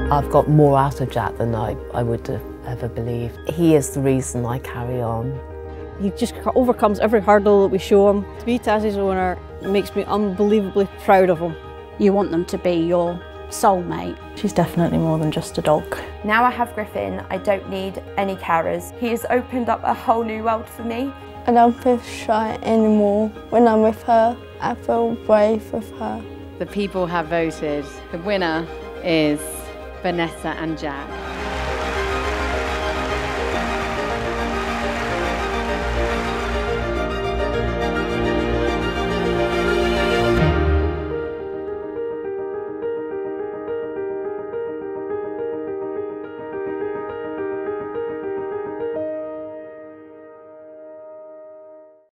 I've got more out of Jack than I would have ever believed. He is the reason I carry on. He just overcomes every hurdle that we show him. To be Tassie's owner makes me unbelievably proud of him. You want them to be your soulmate. She's definitely more than just a dog. Now I have Griffin, I don't need any carers. He has opened up a whole new world for me. I don't feel shy anymore. When I'm with her, I feel brave with her. The people have voted. The winner is Vanessa and Jack.